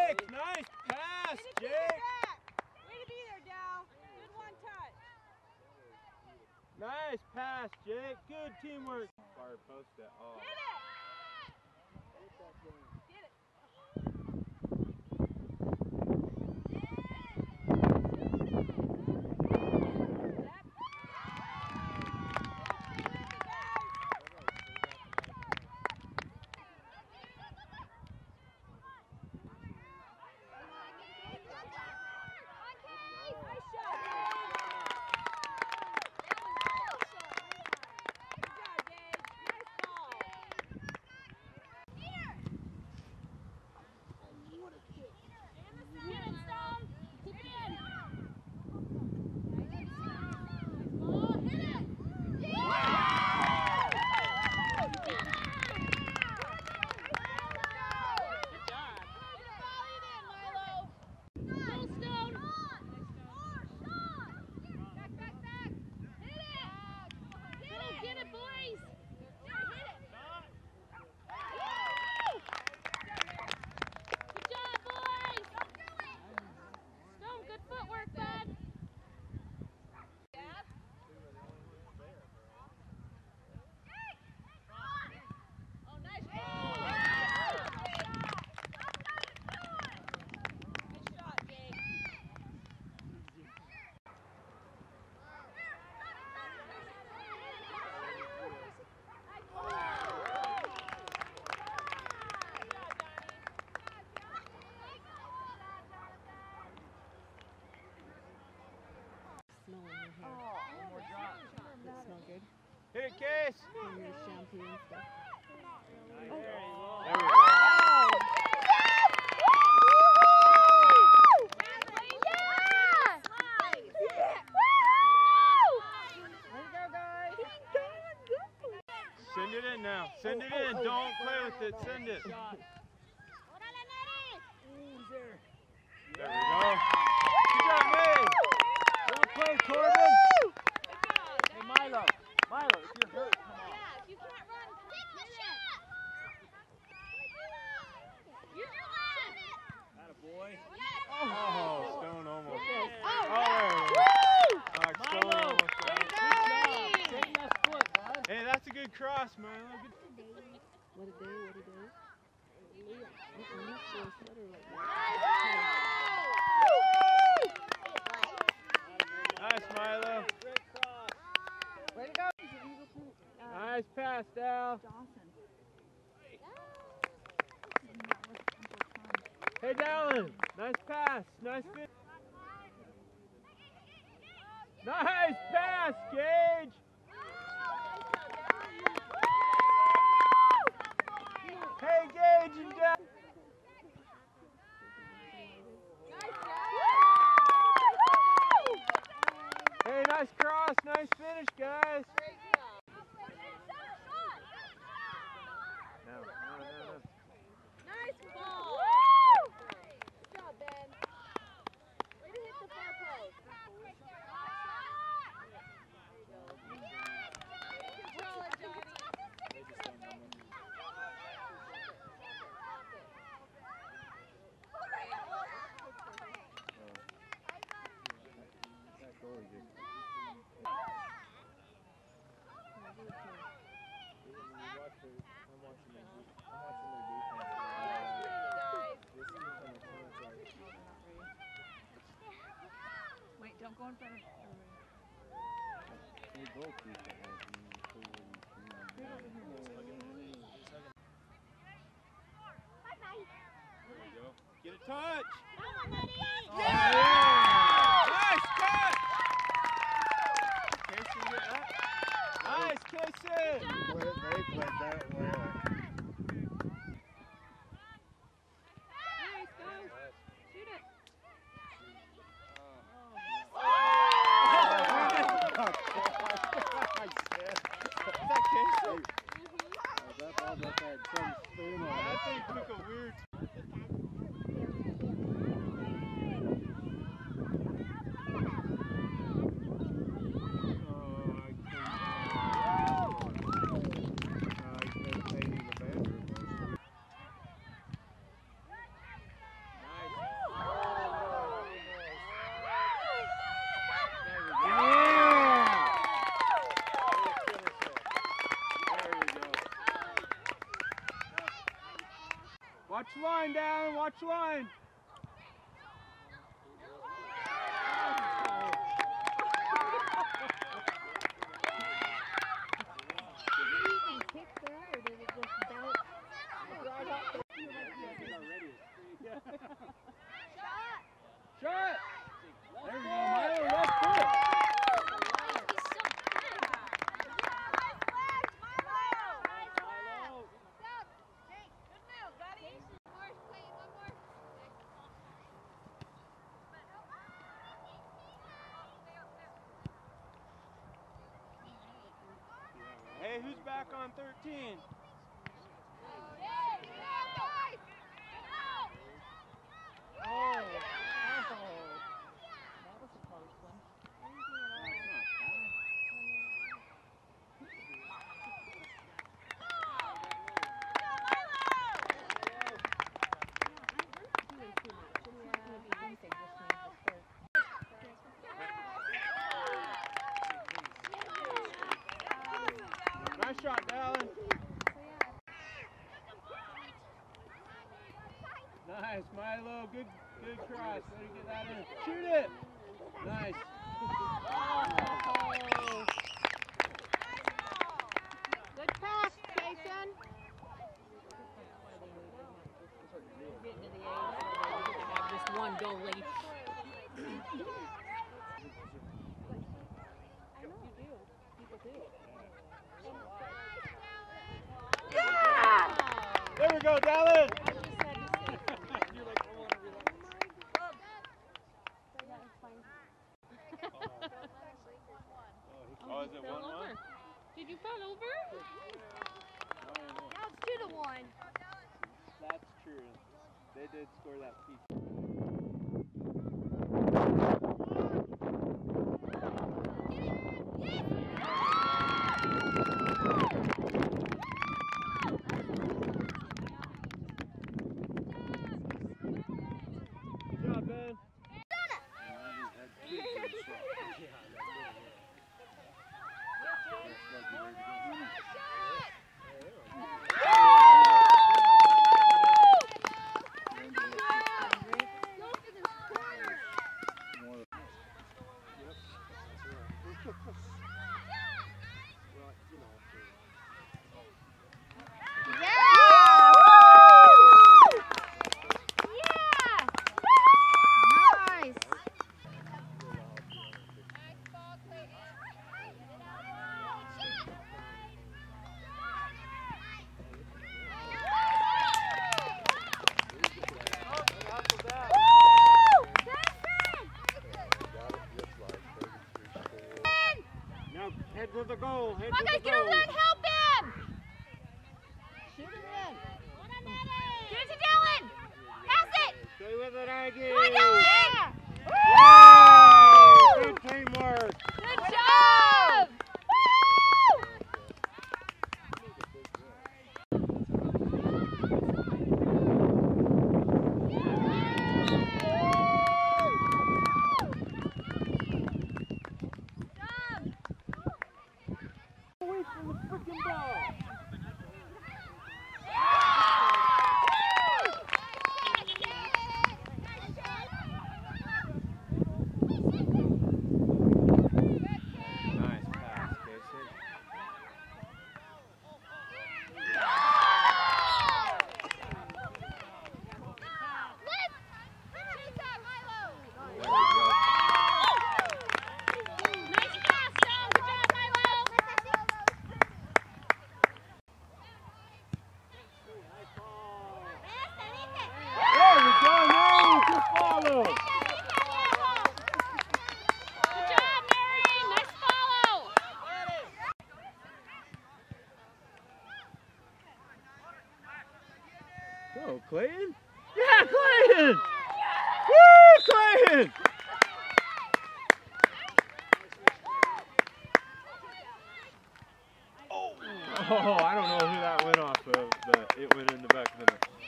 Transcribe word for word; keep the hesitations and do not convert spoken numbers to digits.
Jake, nice pass, Jake. Way to be there, Dow. Good one touch. Nice pass, Jake. Good teamwork. Fire post that off. Get it. Get it. Hit it, Case. And your shampoo and stuff. There you go. There we go. Send it in now. Send it in. Don't play with it. Send it. There we go. Good job, May. Well played, Corbin. Hey, Milo. Milo, if you're hurt, come on. Yeah, if you can't run, take the shot. You're left. Attaboy. Oh, Oh, Stone almost. Yes. Oh, Oh, there. Stone Milo. almost. Good got it. job. Straighten that foot, bud. Hey, that's a good cross, Milo. Good. What a day, what a day. Uh-uh, so a sweater like that. Nice, Milo. Way to go. Nice pass, Dal. Hey, Dallin. Nice pass. Nice fit. Nice pass, Gage. Hey, Gage and Dal. Hey, nice cross. Nice finish, guys. No, no, no, no. nice ball. Good job, Ben. Way to hit the far post. Control it, Johnny. Wait, don't go in front of Get a touch. Yeah! Yeah! Nice touch. Casey, get up. Nice, Casey. They played that well. Nice, go. Shoot it. Is that Casey? That ball just had some spin on That it. thing took a weird. Oh, I can't. Watch line, Dallin. Watch line. Kick that, or did it just bounce right off the Shot! There you go, Milo. Left foot. Hey, who's back on thirteen? Oh, oh, that was a close one. Nice shot, Dallin. Nice, Milo. Good, good cross. Way to get that in. Shoot it. Nice. Oh. Good pass, Jason. Getting to the age where they have just one goalie. I know you do. People do. There we go, Dallin. Oh, is it one one? Did you fall over? Now it's two to one. That's true. They did score that piece. Good job, Ben. Head to the goal. Head Come on, to guys, the get goal. over there and help him! Shoot it in. Give it to Dylan! Pass it! Stay with it, Aggie. Come on, Dylan! Yay! Good teamwork. Good job! Woo! Away from the freaking ball. Nice pass, Casey. There we go, now just follow. Go, Clayton. Yeah, Clayton. Woo, Clayton. Oh, I don't know who that went off of, but it went in the back of the net.